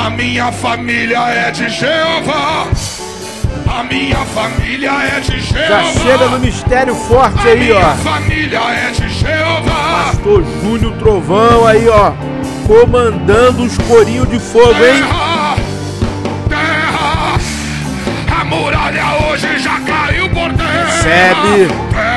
A minha família é de Jeová. A minha família é de Jeová. Já chega no mistério forte aí, ó. A minha família é de Jeová. Pastor Júnior Trovão aí, ó, comandando os corinhos de fogo, hein? Terra, a muralha hoje já caiu por terra. Recebe.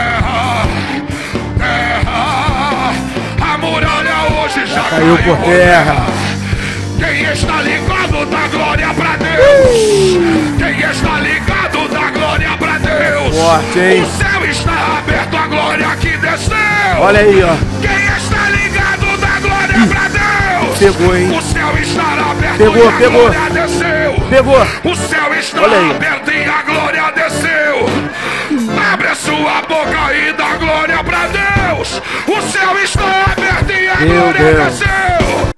Terra, a muralha hoje já Caiu por terra. Quem está ligado dá glória pra Deus. Quem está ligado dá glória pra Deus. Forte, hein? O céu está aberto, a glória que desceu. Olha aí, ó. Quem está ligado dá glória pra Deus. Pegou, hein? O céu está aberto Pegou, e a pegou. glória desceu. Pegou. O céu está Olha aí. aberto e a glória desceu. Abre a sua boca e dá glória pra Deus. O céu está aberto e a glória desceu.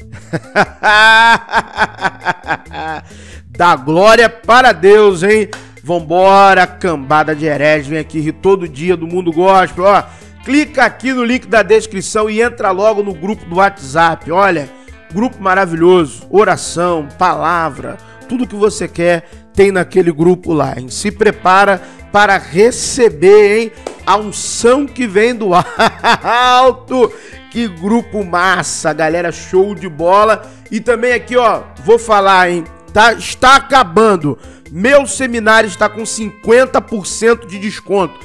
Dá glória para Deus, hein? Vambora, cambada de hereges, vem aqui rir todo dia do Mundo Gospel, ó. Clica aqui no link da descrição e entra logo no grupo do WhatsApp. Olha, grupo maravilhoso, oração, palavra, tudo que você quer tem naquele grupo lá, hein? Se prepara para receber, hein, a unção que vem do alto. Que grupo massa, galera, show de bola. E também aqui, ó, vou falar, hein, está acabando. Meu seminário está com 50% de desconto.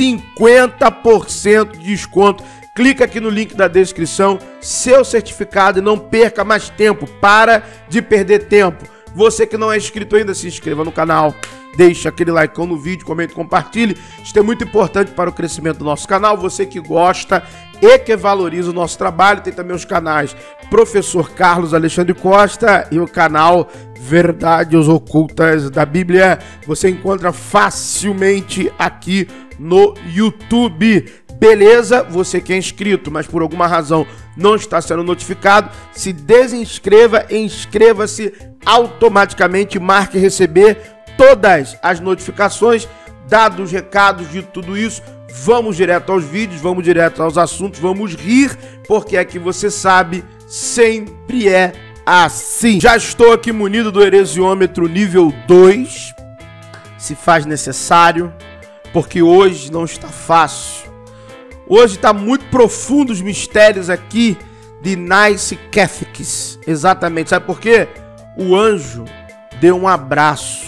50% de desconto. Clica aqui no link da descrição, seu certificado, e não perca mais tempo. Para de perder tempo. Você que não é inscrito ainda, se inscreva no canal. Deixa aquele like no vídeo, comente, compartilhe. Isso é muito importante para o crescimento do nosso canal. Você que gosta e que valoriza o nosso trabalho, tem também os canais Professor Carlos Alexandre Costa e o canal Verdades Ocultas da Bíblia. Você encontra facilmente aqui no YouTube. Beleza? Você que é inscrito, mas por alguma razão não está sendo notificado, se desinscreva, inscreva-se automaticamente, marque receber todas as notificações, dados os recados de tudo isso. Vamos direto aos vídeos, vamos direto aos assuntos, vamos rir, porque aqui você sabe, sempre é assim. Já estou aqui munido do heresiômetro nível 2, se faz necessário, porque hoje não está fácil. Hoje está muito profundo os mistérios aqui de Nice Catholics. Exatamente, sabe por quê? O anjo deu um abraço.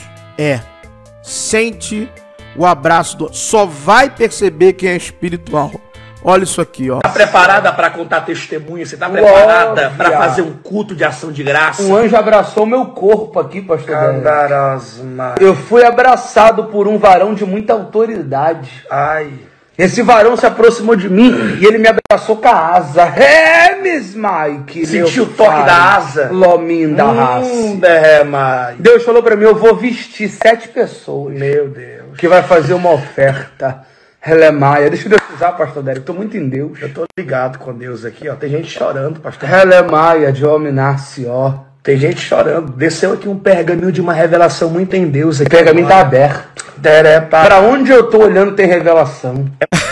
Sente o abraço do... Só vai perceber quem é espiritual. Olha isso aqui, ó. Tá preparada para contar testemunho? Você tá preparada para fazer um culto de ação de graça? Um anjo abraçou meu corpo aqui, pastor Daniel. Eu fui abraçado por um varão de muita autoridade. Ai. Esse varão se aproximou de mim e ele me abraçou com a asa. Miss Mike. Sentiu o toque da asa? Lomin da raça. Mike. Deus falou pra mim, eu vou vestir 7 pessoas. Meu Deus. Que vai fazer uma oferta. Helemaia. Deixa Deus usar, pastor Derek. Tô muito em Deus. Eu tô ligado com Deus aqui, ó. Tem gente chorando, pastor. Helemaia de Hominassi, ó. Tem gente chorando. Desceu aqui um pergaminho de uma revelação muito em Deus aqui. O pergaminho tá aberto. Pra onde eu tô olhando tem revelação.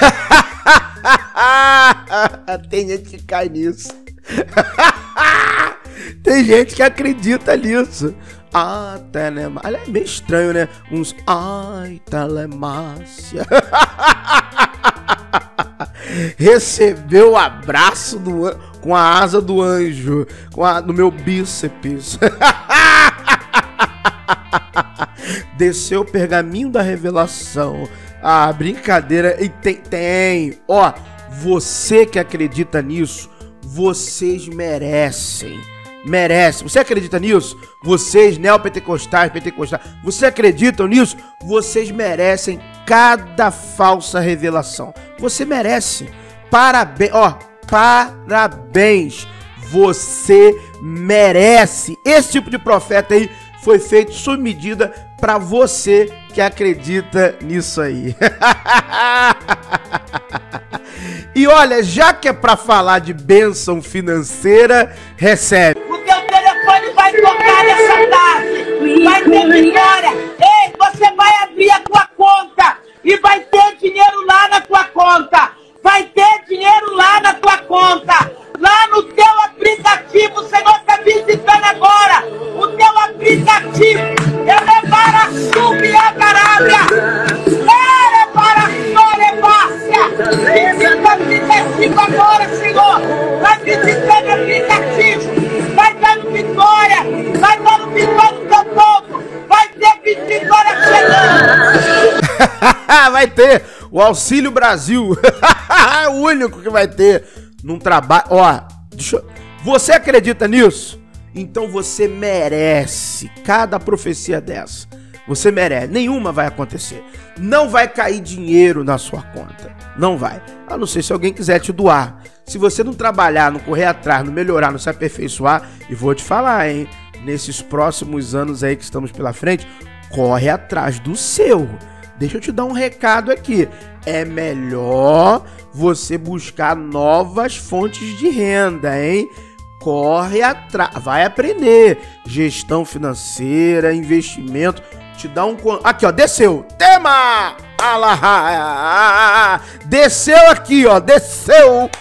Tem gente que cai nisso. Tem gente que acredita nisso. Ah, telemácia. É meio estranho, né? Uns ai, telemácia. Recebeu o abraço do com a asa do anjo, no meu bíceps. Desceu o pergaminho da revelação. Ah, brincadeira. E tem. Ó, você que acredita nisso, vocês merecem. Você acredita nisso? Vocês, neopentecostais, pentecostais, vocês acreditam nisso? Vocês merecem cada falsa revelação. Você merece. Parabéns, ó, parabéns. Você merece. Esse tipo de profeta aí foi feito sob medida para você que acredita nisso aí. E olha, já que é para falar de bênção financeira, recebe. O teu telefone vai tocar nessa tarde. Vai ter vitória. Ei, você vai abrir a tua conta e vai ter dinheiro lá na tua conta. Vai ter dinheiro lá na tua conta. Lá no teu aplicativo, o Senhor está visitando agora. O teu ti, ele para subir a carabra. Ele para sobrepassa. 25 agora, Senhor. Vai visitando aplicativo. Vai dando vitória. Vai dando vitória no teu povo. Vai ter vitória chegando. Vai ter o Auxílio Brasil. É o único que vai ter num trabalho. Ó, você acredita nisso? Então você merece cada profecia dessa. Você merece. Nenhuma vai acontecer. Não vai cair dinheiro na sua conta. Não vai. A não ser se alguém quiser te doar. Se você não trabalhar, não correr atrás, não melhorar, não se aperfeiçoar, e vou te falar, hein? Nesses próximos anos aí que estamos pela frente, corre atrás do seu. Deixa eu te dar um recado aqui. É melhor você buscar novas fontes de renda, hein? Corre atrás, vai aprender gestão financeira, investimento, te dá um... Aqui, ó, desceu, tema! Desceu aqui, ó, desceu.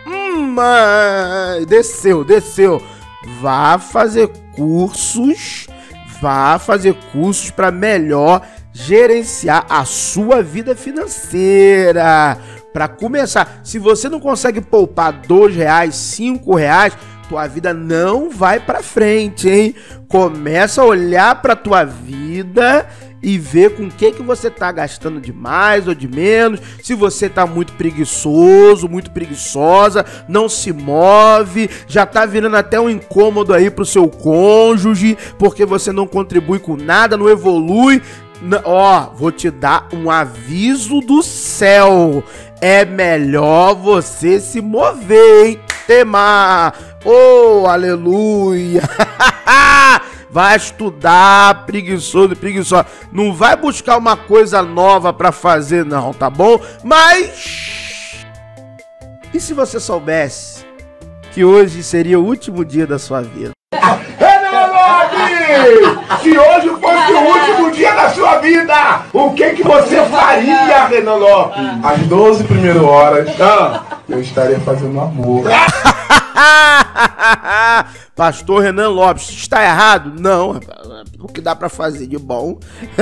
Desceu. Vá fazer cursos para melhor gerenciar a sua vida financeira. Para começar, se você não consegue poupar R$2, R$5, tua vida não vai para frente, hein? Começa a olhar para tua vida e ver com o que você tá gastando de mais ou de menos. Se você tá muito preguiçoso, muito preguiçosa, não se move, já tá virando até um incômodo aí pro seu cônjuge, porque você não contribui com nada, não evolui. Ó, vou te dar um aviso do céu. É melhor você se mover, hein? Tema! Oh, aleluia! Vai estudar, preguiçoso e preguiçosa. Não vai buscar uma coisa nova pra fazer não, tá bom? Mas... e se você soubesse que hoje seria o último dia da sua vida? Renan Lopes! Se hoje fosse o último dia da sua vida, o que você faria, Renan Lopes? Às 12 primeiras horas, eu estaria fazendo amor. Pastor Renan Lopes, está errado? Não, o que dá pra fazer de bom.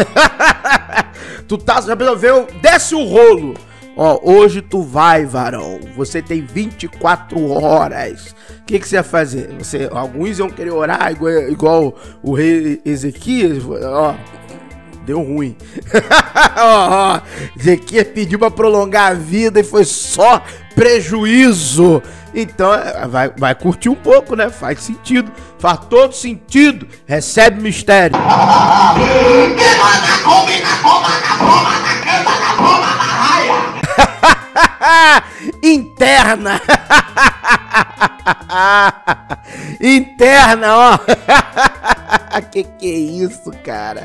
Tu tá, já resolveu, desce o rolo. Ó, hoje tu vai, varão. Você tem 24 horas. O que você vai fazer? Alguns iam querer orar igual o rei Ezequias. Ó, deu ruim. Ó, Ezequias pediu pra prolongar a vida e foi só prejuízo. Então, vai curtir um pouco, né? Faz sentido. Faz todo sentido. Recebe mistério. Interna. Interna, ó. Que é isso, cara?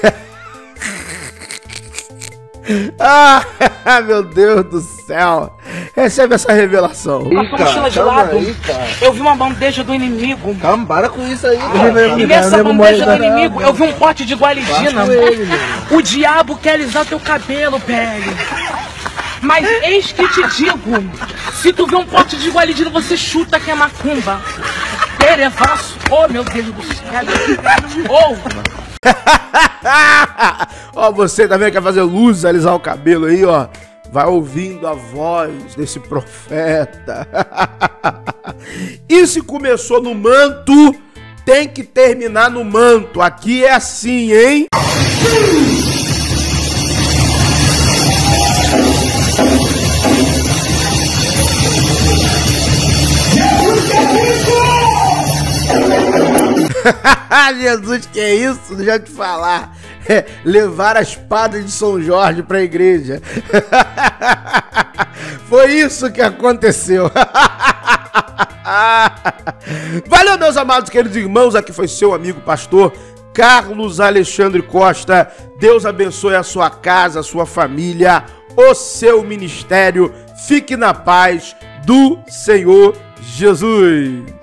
Ah, meu Deus do céu. Recebe essa revelação. Passou a mochila de lado. Eu vi uma bandeja do inimigo. Calma, para com isso aí. E nessa bandeja do inimigo, eu vi um pote de gualidina. O diabo quer alisar teu cabelo, pele. Mas eis que te digo, se tu vê um pote de gualidina, você chuta que é macumba. Terevaço. Oh, meu Deus do céu. Oh. Ó, você também quer fazer luz, alisar o cabelo aí, ó. Vai ouvindo a voz desse profeta. E se começou no manto, tem que terminar no manto. Aqui é assim, hein? Jesus, que é isso? Deixa eu te falar. Levar a espada de São Jorge para a igreja. Foi isso que aconteceu. Valeu, meus amados queridos irmãos. Aqui foi seu amigo pastor Carlos Alexandre Costa. Deus abençoe a sua casa, a sua família, o seu ministério. Fique na paz do Senhor Jesus.